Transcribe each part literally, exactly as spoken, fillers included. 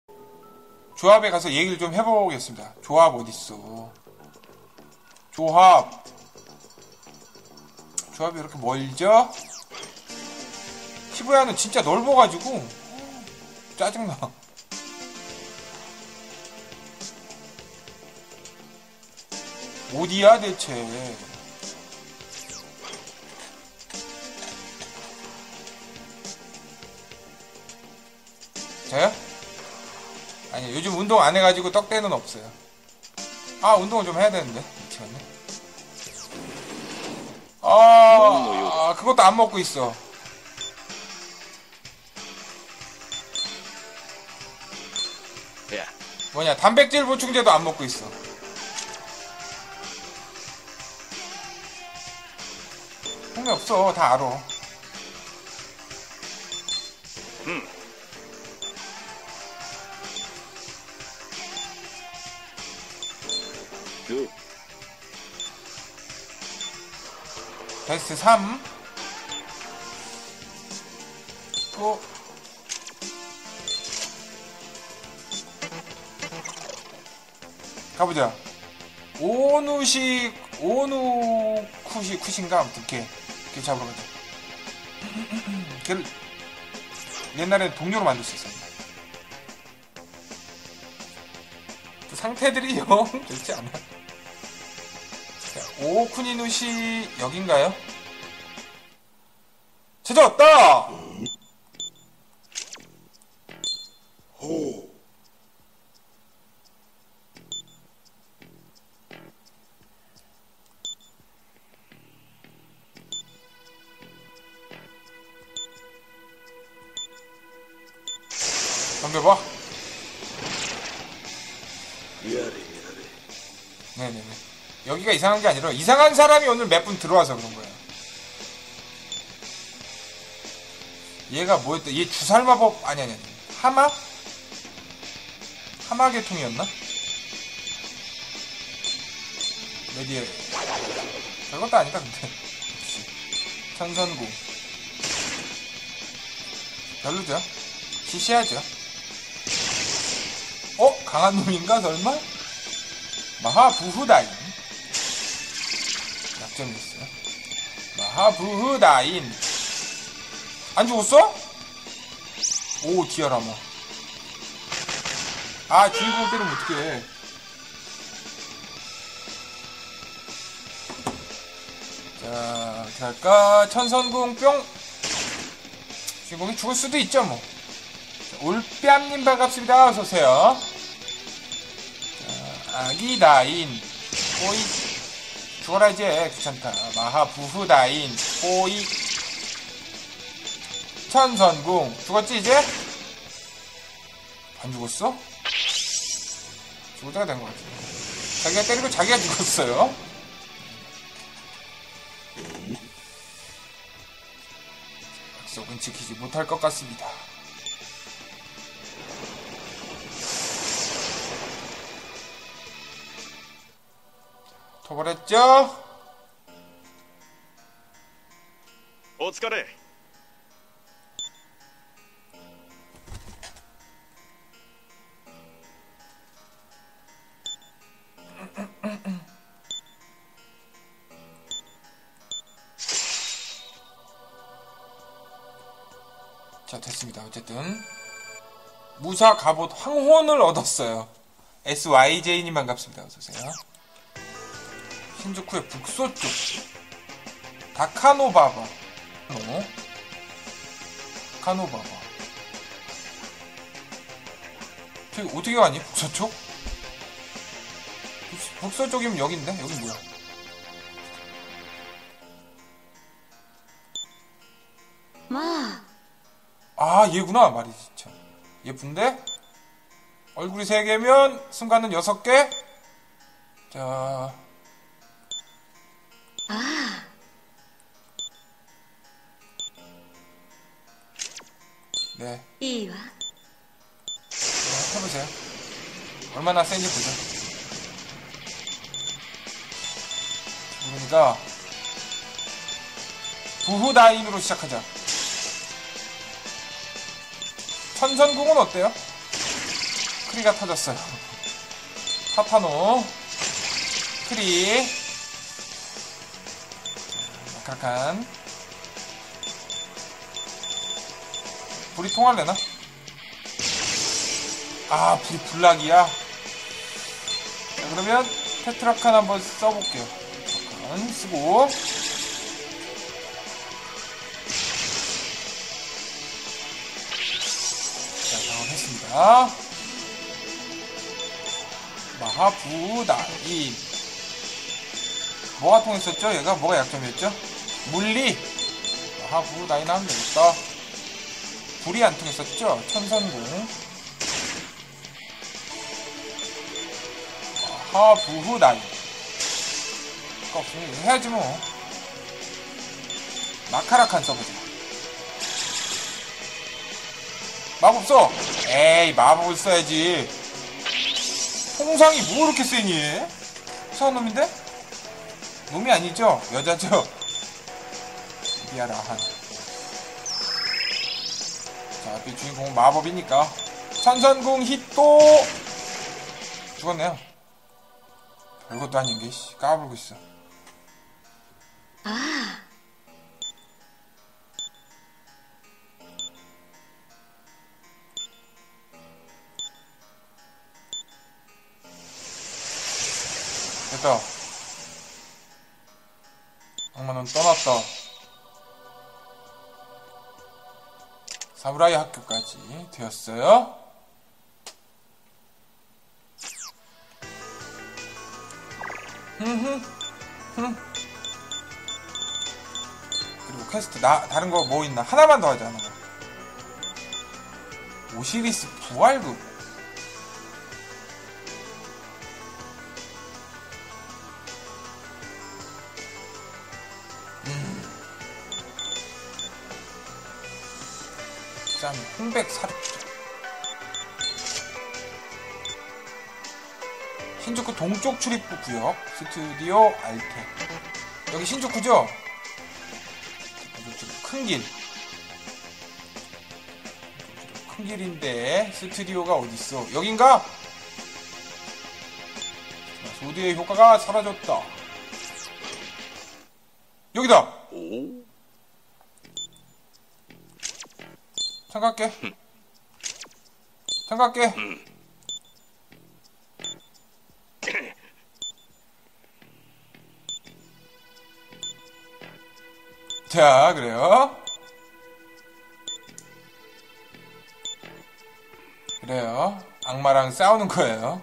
조합에 가서 얘기를 좀 해보겠습니다. 조합 어딨어? 조합. 조합이 이렇게 멀죠? 시부야는 진짜 넓어가지고 짜증나. 어디야 대체? 저요? 아니 요즘 운동 안 해가지고 떡대는 없어요. 아 운동을 좀 해야 되는데 미치겠네. 아, 아 그것도 안 먹고 있어. 뭐냐 단백질 보충제도 안 먹고 있어. 흥미 없어 다 알아. 음. 두. 베스트 삼. 또 가보자. 오누시 오누쿠시 쿠신가 아무튼 걔, 걔 잡으러 가자. 걔를 옛날엔 동료로 만들 수 있었는데 그 상태들이 영 좋지 않아. 오쿠니누시 여긴가요? 찾아왔다! 호. 덤벼봐. 네네네. 여기가 이상한 게 아니라 이상한 사람이 오늘 몇 분 들어와서 그런 거야. 얘가 뭐였다? 얘 주살마법 아니 아니 아니. 하마? 하마 계통이었나? 레디에 별것도 아니다 근데. 천선구 별로죠? 시시하죠? 어? 강한 놈인가 설마? 마하부후다인 약점이 있어요. 마하부후다인 안 죽었어? 오 디아라마. 아 주인공 때리면 어떡해. 자 어떻게 할까? 천선궁 뿅. 주인공이 죽을 수도 있죠 뭐. 올뺨님 반갑습니다. 어서오세요. 아기다인 오이 죽어라 이제 귀찮다. 마하부후다인 오이 천선궁 죽었지 이제? 안 죽었어? 죽을 때가 된 것 같아. 자기가 때리고 자기가 죽었어요. 약속은 지키지 못할 것 같습니다. 토벌했죠? 오츠카레. 자 됐습니다. 어쨌든 무사 갑옷 황혼을 얻었어요. 에스와이제이님 반갑습니다. 어서오세요. 신주쿠의 북서쪽 다카노바바 어? 다카노바바 저기 어떻게 가니? 북서쪽? 북, 북서쪽이면 여긴데? 여긴 뭐야? 아 얘구나 말이 진짜 예쁜데? 얼굴이 세 개면 순간은 여섯 개? 자 아. 네. 이와. 네, 해보세요. 얼마나 센지 보자. 그러니까 부후다인으로 시작하자. 천선궁은 어때요? 크리가 터졌어요. 파파노 크리 마카라칸. 불이 통할래나? 아, 불이 불락이야. 자, 그러면 테트라칸 한번 써볼게요. 테트라칸 쓰고. 자, 당황했습니다. 마하부다인. 뭐가 통했었죠? 얘가 뭐가 약점이었죠? 물리. 마하부다인 하면 되겠다. 불이 안 통했었죠? 천선공. 마하부다인. 없으면 해야지 뭐. 마카라칸 써보자. 마법 써! 에이, 마법을 써야지. 통상이 뭐 이렇게 세니? 이상한 놈인데? 놈이 아니죠? 여자죠? 미아라한. 자, 앞에 주인공은 마법이니까. 천선궁 히또! 죽었네요. 별것도 아닌 게, 씨. 까불고 있어. 아. 됐다. 악마는 떠났다. 사무라이 학교까지 되었어요. 흠흠 흠. 그리고 퀘스트 나 다른 거 뭐 있나? 하나만 더 하자. 하나. 오시리스 부활급. 그다음에 홍백 사륙자. 신주쿠 동쪽 출입구 구역 스튜디오 알텍. 여기 신주쿠죠? 큰 길. 큰 길인데 스튜디오가 어딨어? 여긴가? 소드의 효과가 사라졌다. 여기다. 오? 잠갈게. 잠갈게. 자, 그래요. 그래요. 악마랑 싸우는 거예요.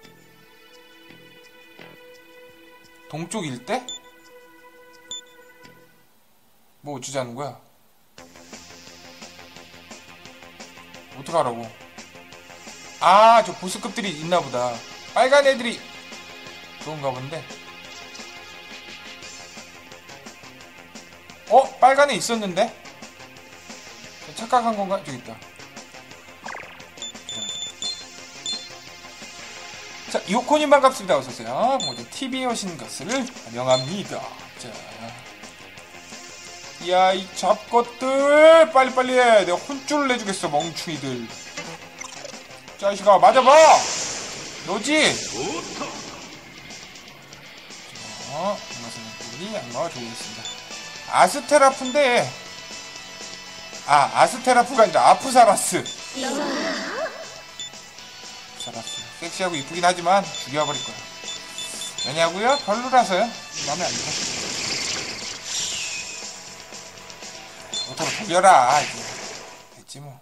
동쪽 일대? 뭐 어쩌자는 거야? 어떡하라고? 아, 저 보스급들이 있나보다. 빨간 애들이 그런가 본데. 어? 빨간 애 있었는데? 착각한 건가? 저기 있다. 자, 요코님 반갑습니다. 어서오세요. 모두 티비에 오신 것을 환영합니다. 자. 야, 이 잡것들! 빨리빨리 해. 내가 혼쭐을 내주겠어, 멍충이들. 자식아, 맞아봐! 너지? 어, 악마선생님이 악마가 좋으겠습니다. 아스테라프인데, 아, 아스테라프가 아니라 아프사라스. 아프사라스. 섹시하고 이쁘긴 하지만 죽여버릴 거야. 왜냐고요? 별로라서요. 마음에 안 들어. 모토로 돌려라. 이제. 됐지 뭐.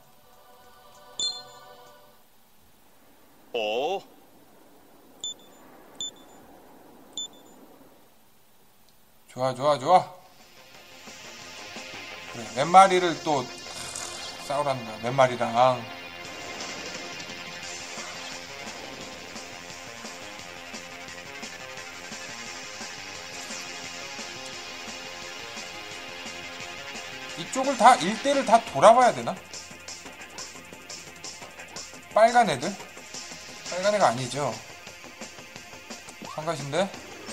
오? 좋아 좋아 좋아. 그래, 몇 마리를 또 싸우라는 거야. 몇 마리랑. 이쪽을 다 일대를 다 돌아봐야 되나? 빨간 애들? 빨간 애가 아니죠. 성가신데?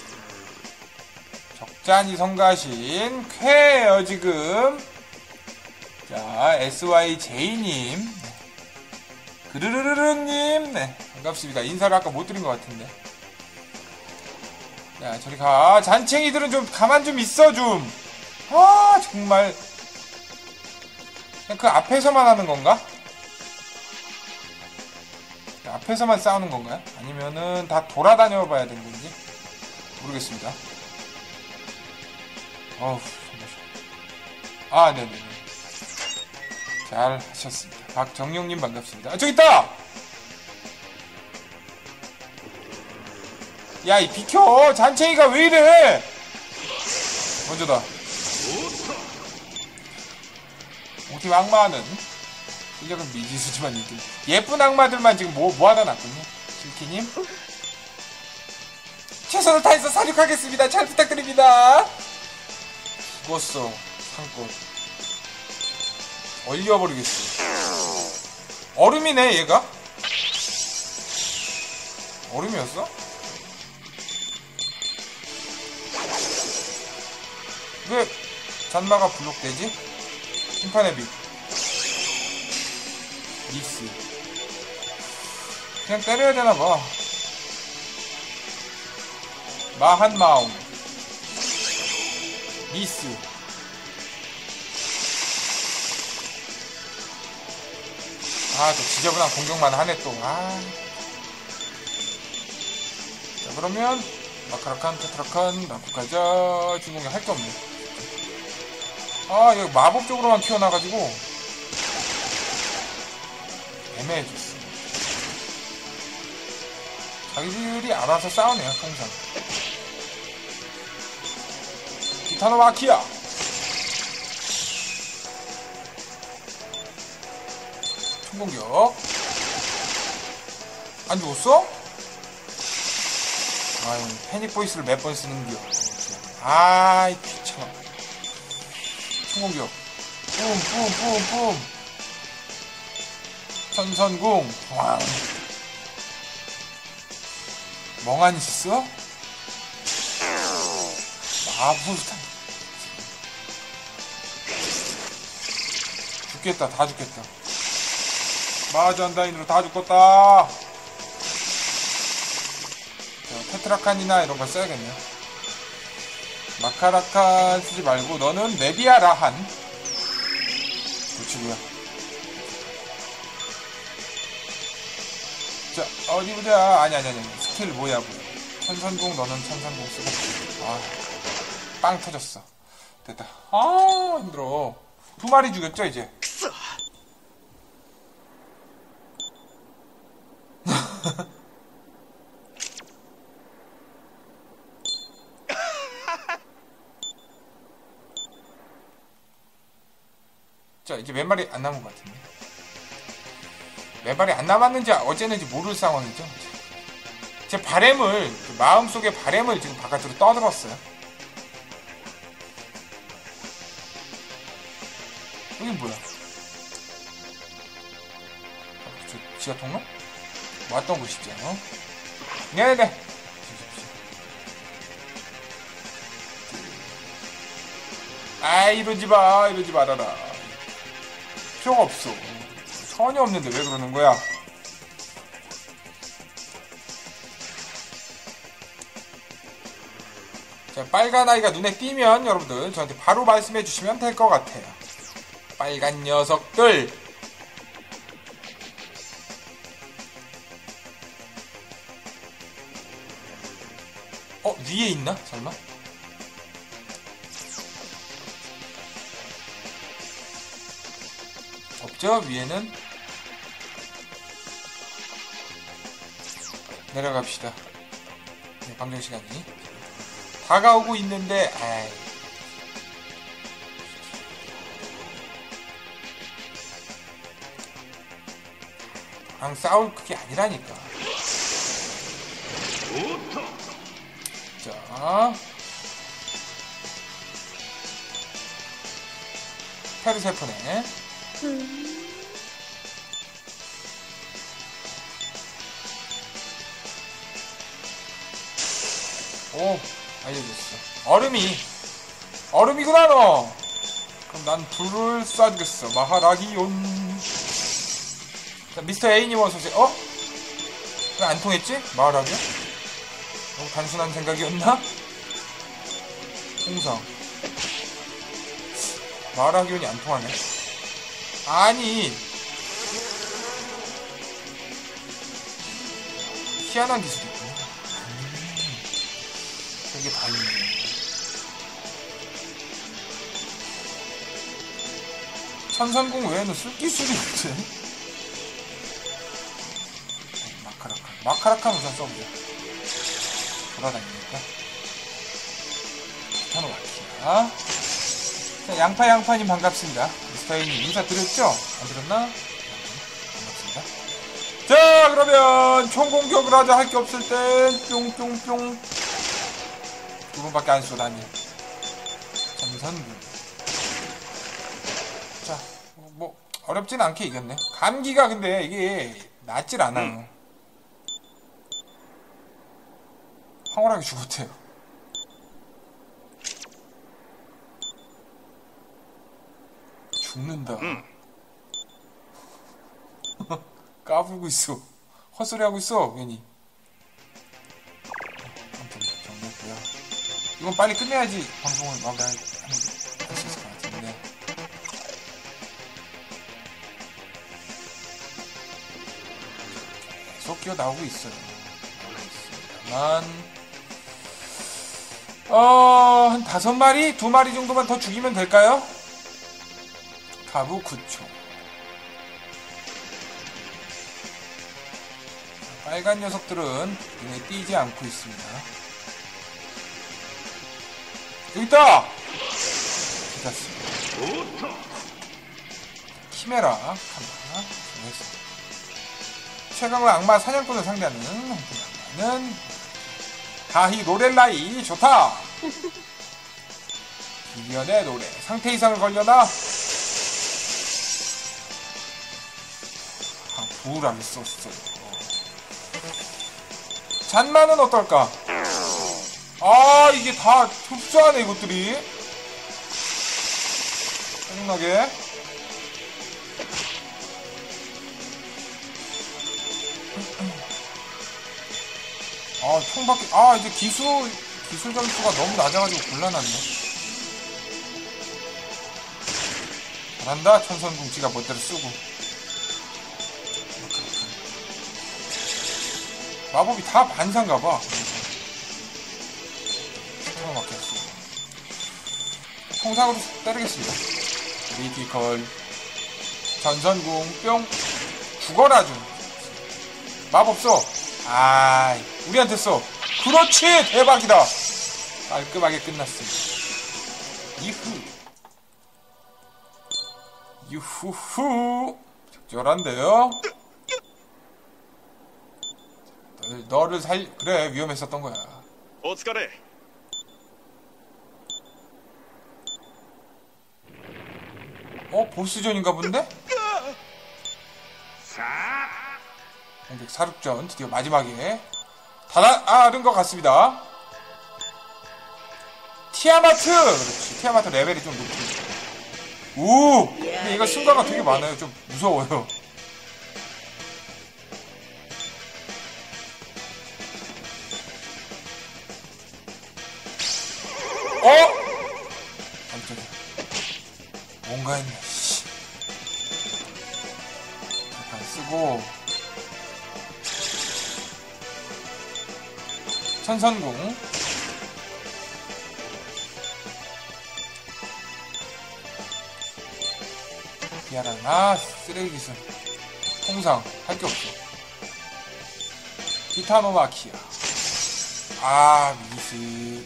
적잖이 성가신 쾌예요 지금. 자, 에스와이제이님 그르르르르님, 네, 반갑습니다. 인사를 아까 못 드린 것 같은데. 야, 저리 가. 잔챙이들은 좀 가만 좀 있어, 좀. 아, 정말. 그냥 그 앞에서만 하는 건가? 그 앞에서만 싸우는 건가요? 아니면은 다 돌아다녀 봐야 되는 건지? 모르겠습니다. 어우, 아, 네네네. 잘 하셨습니다. 박정용님 반갑습니다. 아, 저기 있다! 야, 이 비켜! 잔챙이가 왜 이래! 먼저다. 우리 악마는 실력은 미지수지만 이들 예쁜 악마들만 지금 뭐, 모아다 놨군요. 실키님 최선을 다해서 사육하겠습니다. 잘 부탁드립니다. 죽었어. 상꽃 얼려버리겠어. 얼음이네 얘가. 얼음이었어? 왜 잔마가 블록되지? 심판의 빛 미스. 그냥 때려야 되나봐. 마한 마음 미스. 아, 또 지저분한 공격만 하네 또. 아. 자, 그러면 마카라칸, 테트라칸, 나쿠가자, 주공이 할 게 없네. 아, 여기 마법적으로만 키워놔가지고 애매해졌어. 자기들이 알아서 싸우네요, 항상. 기타노 마키야. 총공격. 안 죽었어? 아유, 패닉 보이스를 몇 번 쓰는겨. 아이, 귀찮아. 총공격. 뿜, 뿜, 뿜, 뿜. 천선궁. 왕. 멍하니 있어? 마부탄. 죽겠다, 다 죽겠다. 마전다인으로 다 죽겠다. 자, 테트라칸이나 이런 걸 써야겠네. 마카라칸 쓰지 말고 너는 메비아 라한. 그치고요. 자, 어디 보자. 아니 아니 아니. 스킬 뭐야 뭐. 천선궁 너는 천선궁 쓰고. 아, 빵 터졌어. 됐다. 아, 힘들어. 두 마리 죽였죠 이제. 자, 이제 몇 마리 안 남은 것 같은데. 몇 마리 안 남았는지 어쨌는지 모를 상황이죠. 제 바램을, 마음속의 바램을 지금 바깥으로 떠들었어요. 여긴 뭐야? 저 지하 통로? 왔던 곳이죠. 어? 네네. 아, 이러지 마, 이러지 말아라. 필요가 없어. 전혀 없는데 왜 그러는 거야? 자, 빨간 아이가 눈에 띄면 여러분들 저한테 바로 말씀해 주시면 될 것 같아요. 빨간 녀석들. 어? 위에 있나? 설마? 없죠? 위에는. 내려갑시다. 네, 방정 시간이 다가오고 있는데, 아이. 랑 싸울 그게 아니라니까. 자, 페르세포네. 오, 알려줬어. 얼음이 얼음이구나 너. 그럼 난 불을 쏴주겠어. 마하라기온. 자, 미스터 A님 어서오세요. 어? 왜 안 통했지? 마을하게? 너무 단순한 생각이었나? 홍상. 마을하기원이 안 통하네. 아니. 희한한 기술이 있구나. 음, 이게 다 있네. 천선공 외에는 쓸 기술이 없지? 마카라칸. 마카라칸 우선 써보자. 돌아다니니까. 스타노 마키야. 자, 양파 양파님 반갑습니다. 미스터이님 인사드렸죠? 안 들었나? 반갑습니다. 자, 그러면 총공격을 하자. 할 게 없을 땐 뿅뿅뿅. 두 번밖에 안 쏘다니. 전선군. 자, 뭐 어렵진 않게 이겼네. 감기가 근데 이게 낫질 않아요. 음. 황홀하게 죽었대요. 죽는다. 음. 까불고 있어. 헛소리 하고 있어 괜히. 아무튼 정리했고요. 이건 빨리 끝내야지 방송을 마무리할 수 있을 것 같은데. 계속 끼어 나오고 있어요. 만 어, 한 다섯 마리, 두 마리 정도만 더 죽이면 될까요? 가부 구 초. 빨간 녀석들은 눈에 띄지 않고 있습니다. 여기 있다! 찾았습니다. 키메라, 카메라, 최강의 악마 사냥꾼을 상대하는 한편 악마는 다히 노렐라이 좋다. 비련의 노래 상태 이상을 걸려나? 아, 부우라를 썼어요. 잔만은 어떨까? 아, 이게 다 흡수하네 이것들이. 짜증나게. 아, 총밖에, 아, 이제 기술, 기술 점수가 너무 낮아가지고 곤란하네. 잘한다, 천선궁. 지가 멋대로 쓰고. 마법이 다 반사인가봐. 스타로 막혔어. 통상으로 때리겠습니다. 리티컬. 전선궁, 뿅. 죽어라, 좀. 마법 써. 아이, 우리한테 써. 그렇지! 대박이다! 깔끔하게 끝났습니다. 이후. 유후후. 적절한데요? 너를, 너를 살, 그래, 위험했었던 거야. 오츠카레. 어? 보스전인가 본데? 공격 사륙전 드디어 마지막에 다다른 것 같습니다. 티아마트! 그렇지. 티아마트 레벨이 좀 높지. 오! 근데 얘가 순간가 되게 많아요. 좀 무서워요. 어? 깜짝이야. 뭔가 했네. 씨. 잠깐 쓰고 천선궁. 미안한. 아, 쓰레기 기술. 통상 할 게 없어. 기타노마키아. 아, 미스.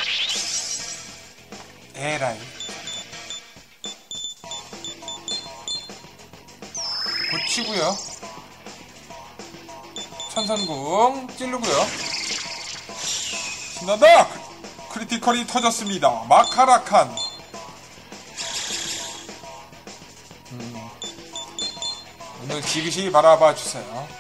에라이. 고치고요. 천선궁 찌르고요. 신난다! 크리티컬이 터졌습니다. 마카라칸. 음, 오늘 지그시 바라봐 주세요.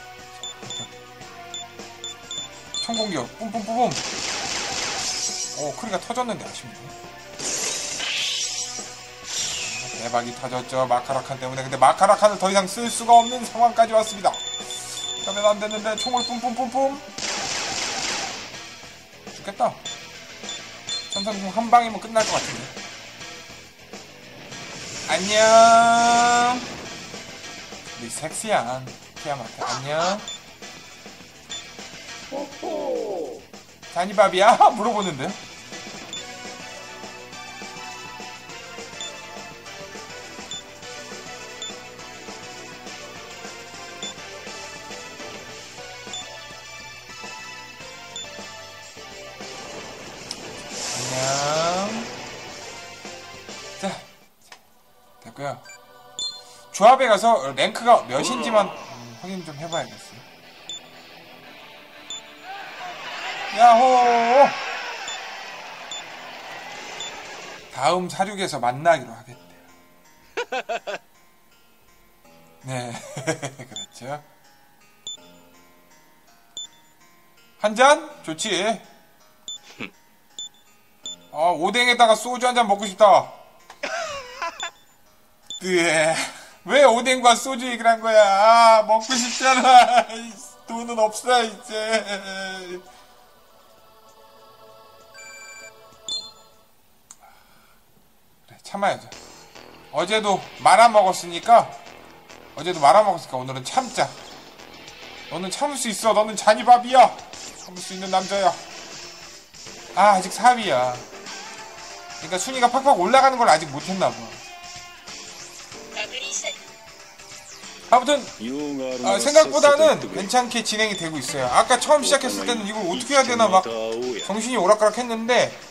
총공격 뿜뿜뿜뿜. 오, 크리가 터졌는데 아쉽네. 대박이 터졌죠. 마카라칸 때문에. 근데 마카라칸을 더 이상 쓸 수가 없는 상황까지 왔습니다. 그러면 안 됐는데 총을 뿜뿜뿜뿜. 죽겠다. 천삼공 한 방이면 끝날 것 같은데. 안녕. 우리 섹시한 티아마트 안녕. 자니밥이야? 물어보는데요. 안녕. 자, 됐고요. 조합에 가서 랭크가 몇인지만 음, 확인 좀 해봐야겠어요. 야호! 다음 사륙에서 만나기로 하겠대요. 네, 그렇죠. 한 잔? 좋지. 어, 오뎅에다가 소주 한 잔 먹고 싶다. 으에, 왜 오뎅과 소주 얘기를 한 거야? 아, 먹고 싶잖아. 돈은 없어, 이제. 그래, 참아야죠. 어제도 말아먹었으니까, 어제도 말아먹었으니까 오늘은 참자. 너는 참을 수 있어. 너는 잔이밥이야. 참을 수 있는 남자야. 아, 아직 사 위야. 그러니까 순위가 팍팍 올라가는 걸 아직 못했나 봐. 아무튼 아, 생각보다는 괜찮게 진행이 되고 있어요. 아까 처음 시작했을 때는 이걸 어떻게 해야 되나 막 정신이 오락가락 했는데